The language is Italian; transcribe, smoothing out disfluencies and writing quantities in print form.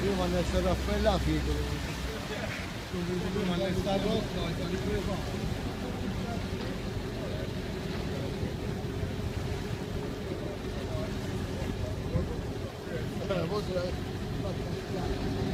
Prima quando è stato a quella figo. Prima quando è stato rotto, ho ripreso. Allora,